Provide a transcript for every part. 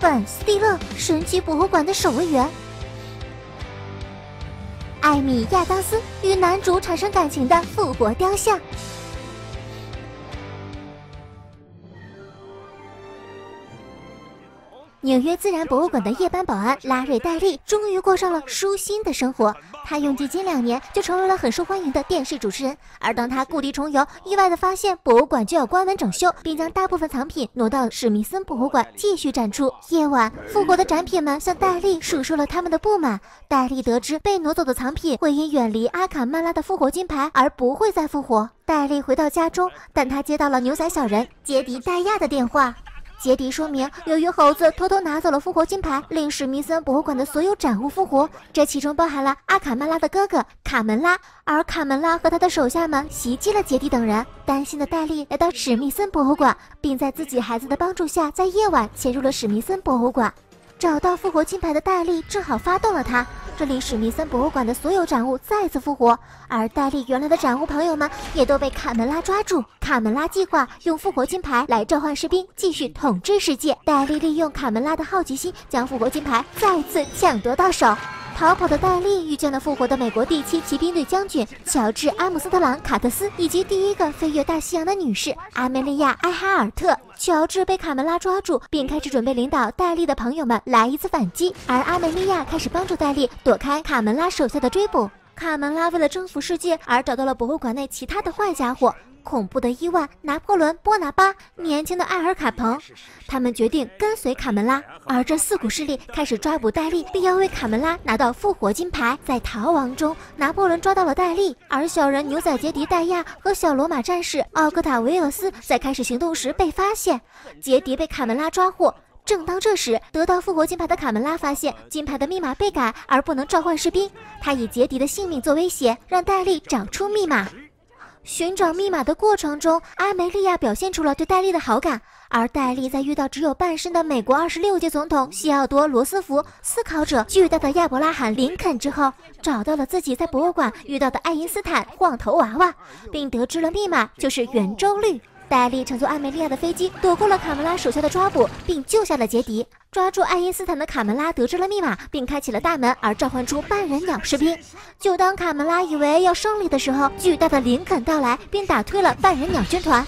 本·斯蒂勒神奇博物馆的守卫员。艾米·亚当斯与男主产生感情的复活雕像。纽约自然博物馆的夜班保安拉瑞·戴利终于过上了舒心的生活。他用仅2年就成为了很受欢迎的电视主持人。而当他故地重游，意外地发现博物馆就要关门整修，并将大部分藏品挪到史密森博物馆继续展出。夜晚，复活的展品们向戴利述说了他们的不满。戴利得知被挪走的藏品会因远离阿坎曼拉的复活金牌而不会再复活。戴利回到家中，但他接到了牛仔小人杰迪·戴亚的电话。杰迪说明，由于猴子偷偷拿走了复活金牌，令史密森博物馆的所有展物复活，这其中包含了阿卡曼拉的哥哥卡门拉，而卡门拉和他的手下们袭击了杰迪等人。担心的戴利来到史密森博物馆，并在自己孩子的帮助下，在夜晚潜入了史密森博物馆。找到复活金牌的戴利正好发动了它，这令史密森博物馆的所有展物再次复活，而戴利原来的展物朋友们也都被卡门拉抓住。卡门拉计划用复活金牌来召唤士兵，继续统治世界。戴利利用卡门拉的好奇心，将复活金牌再次抢夺到手。逃跑的戴利遇见了复活的美国第7骑兵队将军乔治·阿姆斯特朗·卡特斯，以及第1个飞越大西洋的女士阿梅利亚·埃哈尔特。乔治被卡门拉抓住，并开始准备领导戴利的朋友们来一次反击，而阿梅利亚开始帮助戴利躲开卡门拉手下的追捕。卡门拉为了征服世界而找到了博物馆内其他的坏家伙，恐怖的伊万、拿破仑、波拿巴、年轻的艾尔卡彭。他们决定跟随卡门拉，而这4股势力开始抓捕戴利，并要为卡门拉拿到复活金牌。在逃亡中，拿破仑抓到了戴利，而小人牛仔杰迪·戴亚和小罗马战士奥格塔维厄斯在开始行动时被发现，杰迪被卡门拉抓获。正当这时，得到复活金牌的卡门拉发现金牌的密码被改而不能召唤士兵，他以杰迪的性命做威胁，让戴利找出密码。寻找密码的过程中，阿梅利亚表现出了对戴利的好感，而戴利在遇到只有半身的美国26届总统西奥多·罗斯福、思考者巨大的亚伯拉罕·林肯之后，找到了自己在博物馆遇到的爱因斯坦晃头娃娃，并得知了密码就是圆周率。戴利乘坐阿梅利亚的飞机躲过了卡门拉手下的抓捕，并救下了杰迪。抓住爱因斯坦的卡门拉得知了密码，并开启了大门，而召唤出半人鸟士兵。就当卡门拉以为要胜利的时候，巨大的林肯到来，并打退了半人鸟军团。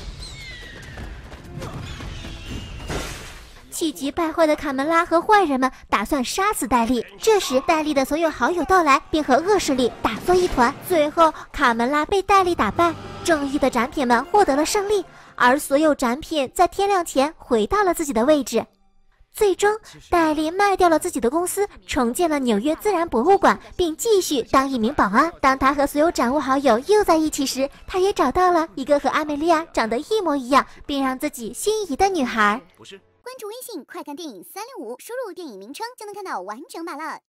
气急败坏的卡门拉和坏人们打算杀死戴利，这时戴利的所有好友到来，并和恶势力打作一团。最后卡门拉被戴利打败，正义的展品们获得了胜利，而所有展品在天亮前回到了自己的位置。最终，戴利卖掉了自己的公司，重建了纽约自然博物馆，并继续当一名保安。当他和所有展物好友又在一起时，他也找到了一个和阿梅利亚长得一模一样，并让自己心仪的女孩。 关注微信快看电影365，输入电影名称就能看到完整版了。